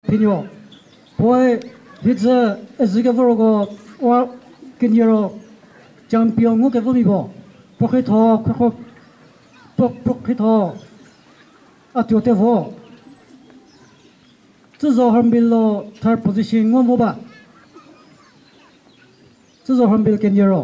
pinyo boy hitze ezige vorgo wa kinyo champion ngo ke vomi bo pokhetho khokho pokhetho atyote vo zzo hambillo third position ngo moba zzo hambil kinyo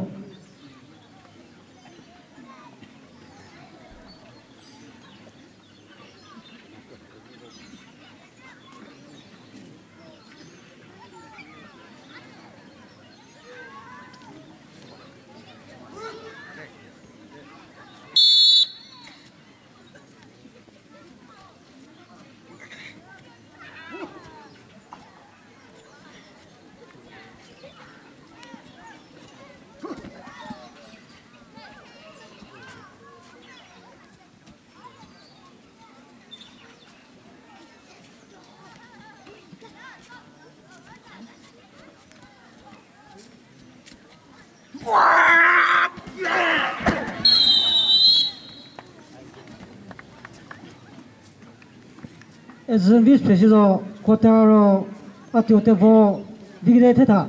es vis preciso quotaro atyote vo digreteta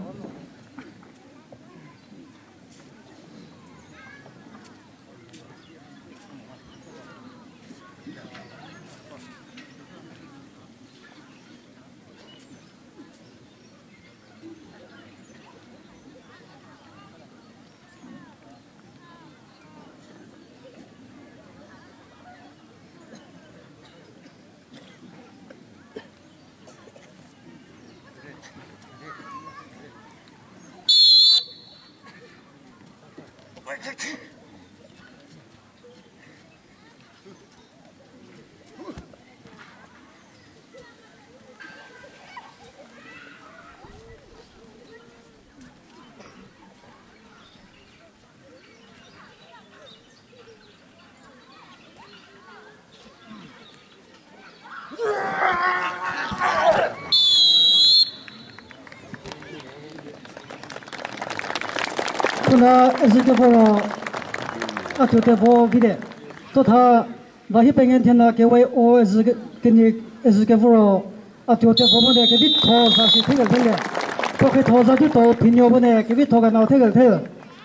kuna ezige voro atyote vo gide to tha vahi pengen thena ke wai o ezige kini ezige voro atyote vo bone ke bit tho sa si thega thega to ke tho za ju to pinyo bone ke bit tho ga na thega thega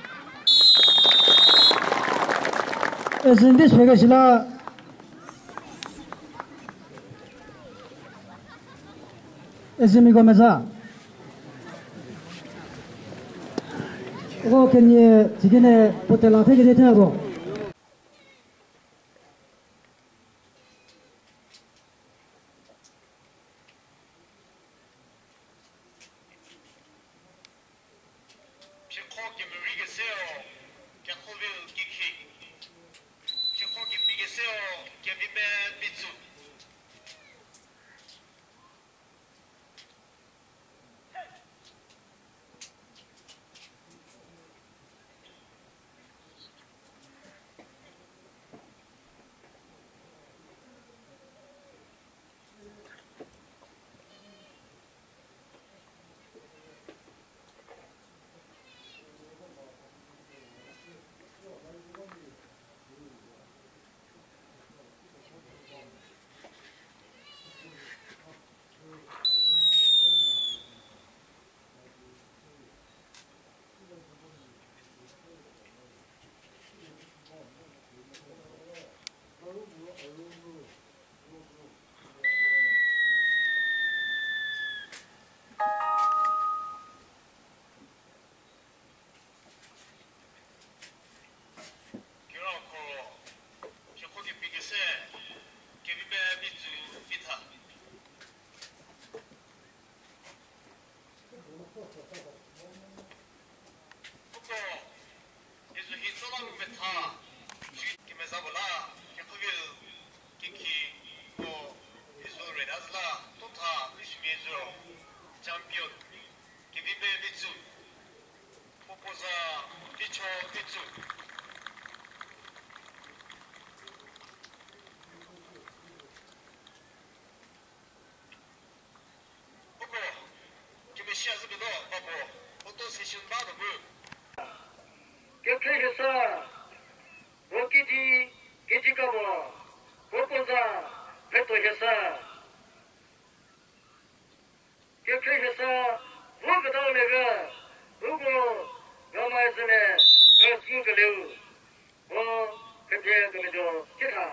ezindi swega sila ezimi gomeza我跟你今天呢不得浪费给你听不？ 以说，我个到那个，如果要买什么，几个流，我肯定这么就接他。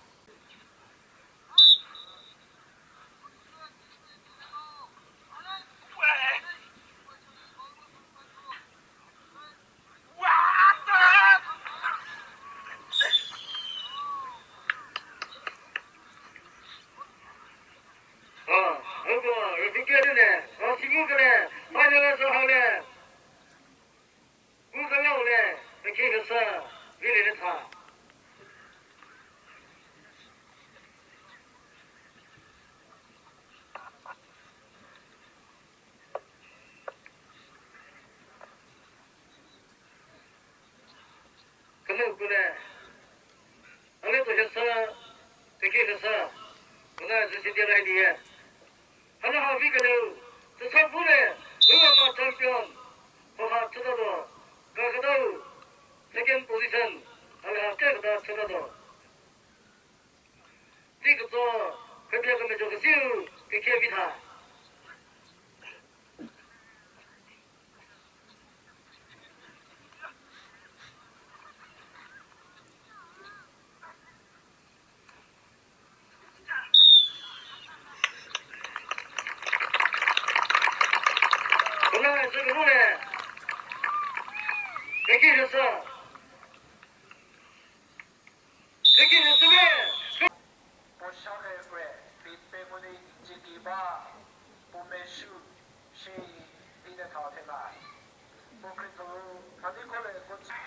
如果是这个呢，是这个呢，买那个时候呢，5个月呢，那这个是为了他。可能过来，后来这些事，这个事，我那这些点来的，他那好几个人，这差不多嘞，为了嘛champion，我还知道的，个个都 second position，还有这个都知道的，这个做，可别个没做个秀，给开比他。这个路呢，这个就是，这个就是咩？ 보샤레브레 빗배문의 인지기바 보메슈 시 이네 타테나 보크리토 가디콜레 고치